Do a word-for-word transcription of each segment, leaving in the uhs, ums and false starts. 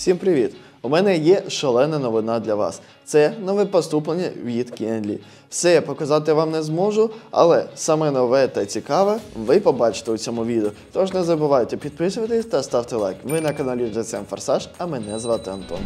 Всім привіт! У мене є шалена новина для вас. Це нове поступлення від Кенлі. Все я показати вам не зможу, але саме нове та цікаве ви побачите у цьому відео. Тож не забувайте підписуватись та ставте лайк. Ви на каналі джі ес ем Форсаж, а мене звати Антон.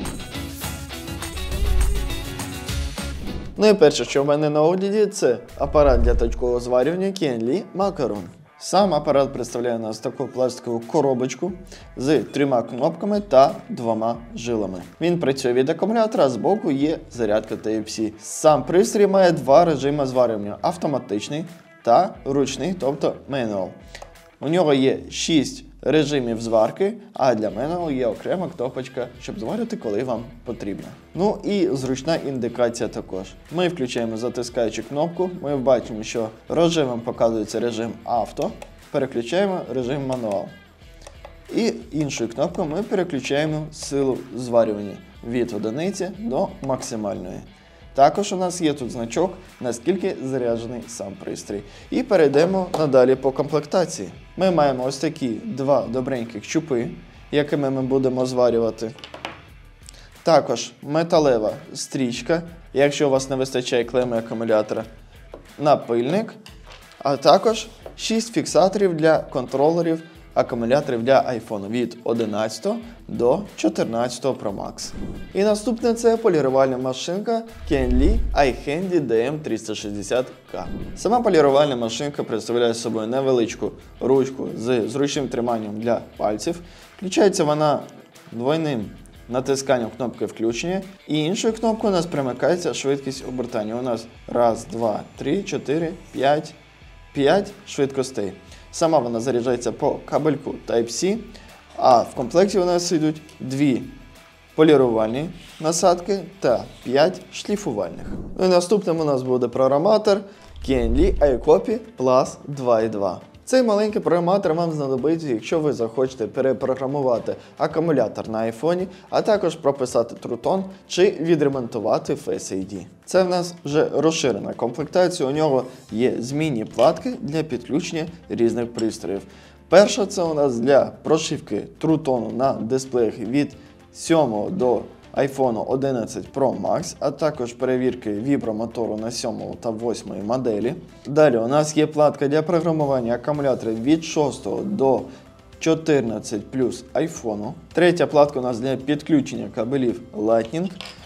Ну і перше, що в мене на огляді, це апарат для точкового зварювання Кенлі Макарон. Сам апарат представляє у нас таку пластикову коробочку з трьома кнопками та двома жилами. Він працює від акумулятора, а збоку є зарядка Type-C. Сам пристрій має два режими зварювання – автоматичний та ручний, тобто manual. У нього є шість режимів зварки, а для manual є окрема кнопочка, щоб зварити, коли вам потрібно. Ну і зручна індикація також. Ми включаємо затискаючи кнопку, ми бачимо, що режимом показується режим авто, переключаємо режим мануал. І іншою кнопкою ми переключаємо силу зварювання від одиниці до максимальної. Також у нас є тут значок, наскільки заряджений сам пристрій. І перейдемо надалі по комплектації. Ми маємо ось такі два добреньких щупи, якими ми будемо зварювати. Також металева стрічка, якщо у вас не вистачає клеми акумулятора, напильник, а також шість фіксаторів для контролерів акумуляторів для iPhone від одинадцятого до чотирнадцятого Pro Max. І наступне це полірувальна машинка Kenley iHandy ді ем триста шістдесят К. Сама полірувальна машинка представляє собою невеличку ручку з зручним триманням для пальців. Включається вона двойним натисканням кнопки включення, і іншою кнопкою у нас примикається швидкість обертання. У нас раз, два, три, чотири, п'ять, п'ять швидкостей. Сама вона заряджається по кабельку Type-C, а в комплекті у нас йдуть дві полірувальні насадки та п'ять шліфувальних. Ну і наступним у нас буде програматор Kenley iCopy Plus два і два. Цей маленький програматор вам знадобиться, якщо ви захочете перепрограмувати акумулятор на айфоні, а також прописати True-Tone чи відремонтувати Face ай ді. Це в нас вже розширена комплектація, у нього є змінні платки для підключення різних пристроїв. Перша це у нас для прошивки True-Tone на дисплеях від сьомого до iPhone одинадцять Pro Max, а також перевірки вібромотору на сьомому та восьмому моделі. Далі у нас є платка для програмування акумуляторів від шостого до чотирнадцятого плюс iPhone. Третя платка у нас для підключення кабелів Lightning.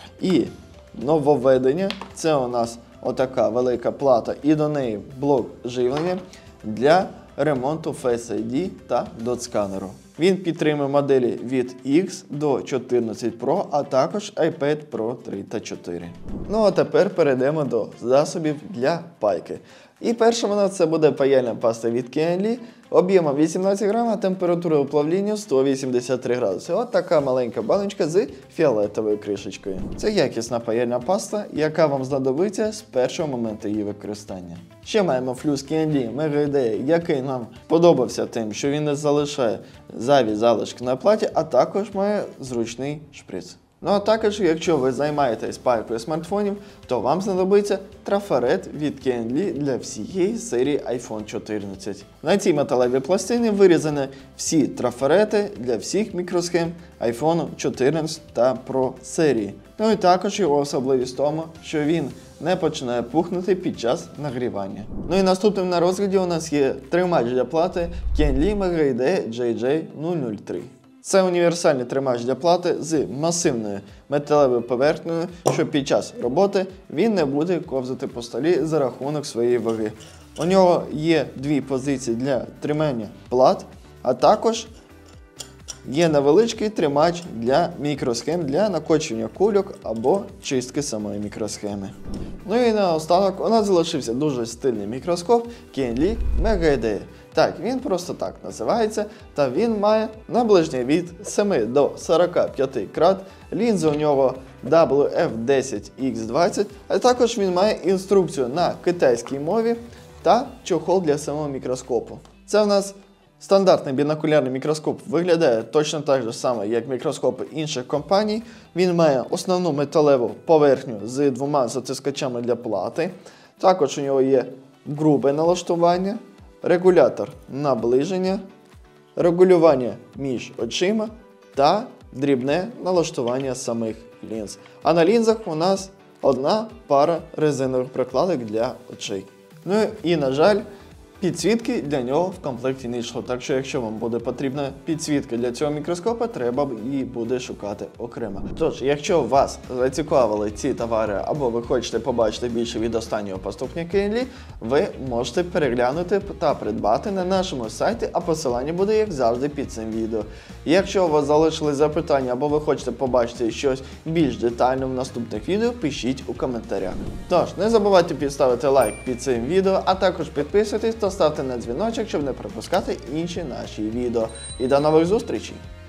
І нововведення – це у нас отака велика плата і до неї блок живлення для ремонту Face ай ді та дот-сканеру. Він підтримує моделі від ікс до чотирнадцять Pro, а також iPad Pro три та чотири. Ну а тепер перейдемо до засобів для пайки. І перша вона це буде паяльна паста від Kenley, об'ємом вісімнадцять грам, а температурою плавління сто вісімдесят три градуси. От така маленька баночка з фіолетовою кришечкою. Це якісна паяльна паста, яка вам знадобиться з першого моменту її використання. Ще маємо флюс Kenley Mega Idea, який нам подобався тим, що він не залишає зайві залишки на платі, а також має зручний шприц. Ну а також, якщо ви займаєтесь пайкою смартфонів, то вам знадобиться трафарет від Kenley для всієї серії iPhone чотирнадцять. На цій металевій пластині вирізані всі трафарети для всіх мікросхем iPhone чотирнадцять та Pro серії. Ну і також його особливість в тому, що він не починає пухнути під час нагрівання. Ну і наступним на розгляді у нас є тримач для плати Kenley Mega Idea джей джей нуль нуль три. Це універсальний тримач для плати з масивною металевою поверхнею, що під час роботи він не буде ковзати по столі за рахунок своєї ваги. У нього є дві позиції для тримання плат, а також є невеличкий тримач для мікросхем для накочування кульок або чистки самої мікросхеми. Ну і наостанок у нас залишився дуже стильний мікроскоп Kenley Mega Idea. Так, він просто так називається, та він має наближення від семи до сорока п'яти крат, лінзи у нього дабл ю еф десять ікс двадцять, а також він має інструкцію на китайській мові та чохол для самого мікроскопу. Це в нас стандартний бінокулярний мікроскоп, виглядає точно так же само, як мікроскопи інших компаній. Він має основну металеву поверхню з двома затискачами для плати. Також у нього є грубе налаштування, регулятор наближення, регулювання між очима та дрібне налаштування самих лінз. А на лінзах у нас одна пара резинових прокладок для очей. Ну і, на жаль, підсвітки для нього в комплекті не йшло. Так що, якщо вам буде потрібна підсвітка для цього мікроскопа, треба її буде шукати окремо. Тож, якщо вас зацікавили ці товари, або ви хочете побачити більше від останнього поступлення Кенлі, ви можете переглянути та придбати на нашому сайті, а посилання буде, як завжди, під цим відео. Якщо у вас залишились запитання, або ви хочете побачити щось більш детально в наступних відео, пишіть у коментарях. Тож, не забувайте підставити лайк під цим відео, а також підписуйтесь та ставте на дзвіночок, щоб не пропускати інші наші відео. І до нових зустрічей!